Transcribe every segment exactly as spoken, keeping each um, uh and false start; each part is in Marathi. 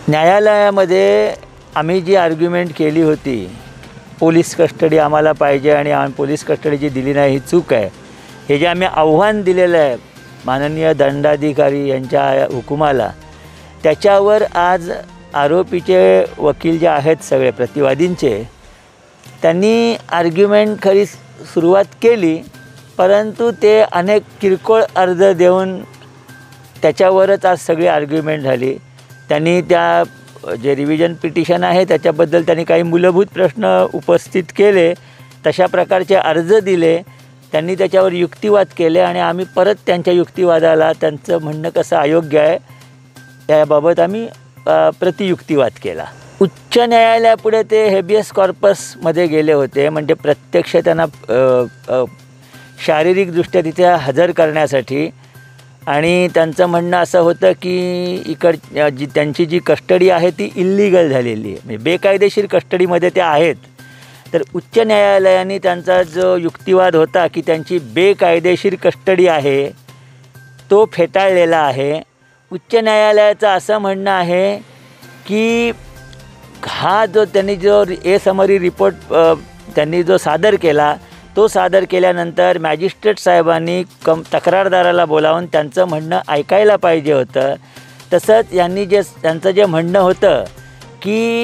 न्यायालयामध्ये आम्ही जी आर्ग्युमेंट केली होती, पोलीस कस्टडी आम्हाला पाहिजे आणि आम्ही पोलीस कस्टडी जी दिली नाही ही चूक आहे, हे जे आम्ही आव्हान दिलेलं आहे माननीय दंडाधिकारी यांच्या हुकुमाला, त्याच्यावर आज आरोपीचे वकील जे आहेत सगळे प्रतिवादींचे, त्यांनी आर्ग्युमेंट खरी सुरुवात केली, परंतु ते अनेक किरकोळ अर्ज देऊन त्याच्यावरच आज सगळी आर्ग्युमेंट झाली। त्यांनी त्या जे रिव्हिजन पिटिशन आहे त्याच्याबद्दल त्यांनी काही मूलभूत प्रश्न उपस्थित केले, तशा प्रकारचे अर्ज दिले, त्यांनी त्याच्यावर युक्तिवाद केले आणि आम्ही परत त्यांच्या युक्तिवादाला त्यांचं म्हणणं कसं अयोग्य आहे त्याबाबत आम्ही प्रतियुक्तिवाद केला। उच्च न्यायालयापुढे ते हेबियस कॉर्पसमध्ये गेले होते, म्हणजे प्रत्यक्ष त्यांना शारीरिकदृष्ट्या तिथे हजर करण्यासाठी, आणि त्यांचं म्हणणं असं होतं की इकड जी त्यांची जी कस्टडी आहे ती इल्लीगल झालेली आहे, म्हणजे बेकायदेशीर कस्टडीमध्ये ते आहेत। तर उच्च न्यायालयाने त्यांचा जो युक्तिवाद होता की त्यांची बेकायदेशीर कस्टडी आहे तो फेटाळलेला आहे। उच्च न्यायालयाचं असं म्हणणं आहे की हा जो त्यांनी जो ए समरी रिपोर्ट त्यांनी जो सादर केला, तो सादर केल्यानंतर मॅजिस्ट्रेट साहेबांनी कम तक्रारदाराला बोलावून त्यांचं म्हणणं ऐकायला पाहिजे होतं। तसंच यांनी जे त्यांचं जे म्हणणं होतं की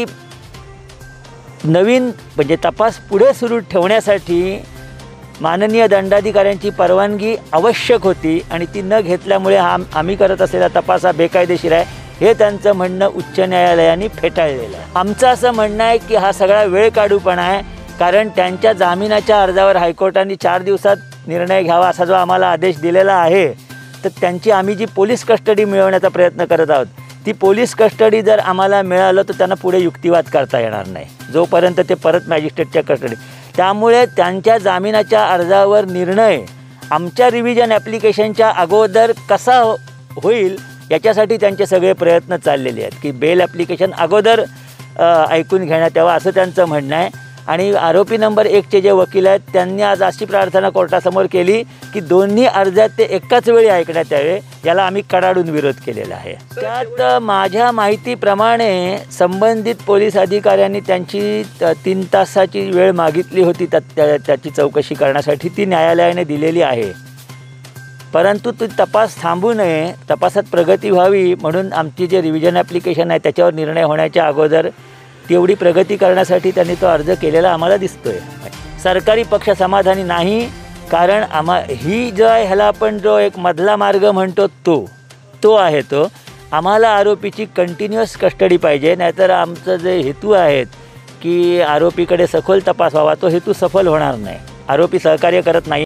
नवीन म्हणजे तपास पुढे सुरू ठेवण्यासाठी माननीय दंडाधिकाऱ्यांची परवानगी आवश्यक होती आणि ती न घेतल्यामुळे हा आम्ही करत असलेला तपास हा बेकायदेशीर आहे, हे त्यांचं म्हणणं उच्च न्यायालयाने फेटाळलेलं आहे। आमचं असं म्हणणं आहे की हा सगळा वेळ काढूपणा आहे, कारण त्यांच्या जामिनाच्या अर्जावर हायकोर्टाने चार दिवसात निर्णय घ्यावा असा जो आम्हाला आदेश दिलेला आहे, तर त्यांची आम्ही जी पोलीस कस्टडी मिळवण्याचा प्रयत्न करत आहोत, ती पोलीस कस्टडी जर आम्हाला मिळालं तर त्यांना पुढे युक्तिवाद करता येणार नाही जोपर्यंत ते परत मॅजिस्ट्रेटच्या कस्टडी। त्यामुळे त्यांच्या जामिनाच्या अर्जावर निर्णय आमच्या रिव्हिजन ॲप्लिकेशनच्या अगोदर कसा होईल याच्यासाठी त्यांचे सगळे प्रयत्न चाललेले आहेत की बेल ॲप्लिकेशन अगोदर ऐकून घेण्यात यावं असं त्यांचं म्हणणं आहे। आणि आरोपी नंबर एकचे जे वकील आहेत त्यांनी आज अशी प्रार्थना कोर्टासमोर केली की दोन्ही अर्जात ते एकाच वेळी ऐकण्यात यावे, याला आम्ही कडाडून विरोध केलेला आहे। त्यात माझ्या माहितीप्रमाणे संबंधित पोलीस अधिकाऱ्यांनी त्यांची तीन तासाची वेळ मागितली होती त्या त्याची चौकशी करण्यासाठी, ती न्यायालयाने दिलेली आहे, परंतु ती तपास थांबू नये, तपासात प्रगती व्हावी म्हणून आमची जे रिव्हिजन ॲप्लिकेशन आहे त्याच्यावर निर्णय होण्याच्या अगोदर तेवढी प्रगती करण्यासाठी त्यांनी तो अर्ज केलेला आम्हाला दिसतोय। सरकारी पक्ष समाधानी नाही, कारण आम्हा ही जो आहे ह्याला आपण जो एक मधला मार्ग म्हणतो तो तो आहे तो आम्हाला आरोपीची कंटिन्युअस कस्टडी पाहिजे, नाहीतर आमचं जे हेतू आहेत की आरोपीकडे सखोल तपास व्हावा तो हेतू सफल होणार नाही। आरोपी सहकार्य करत नाही।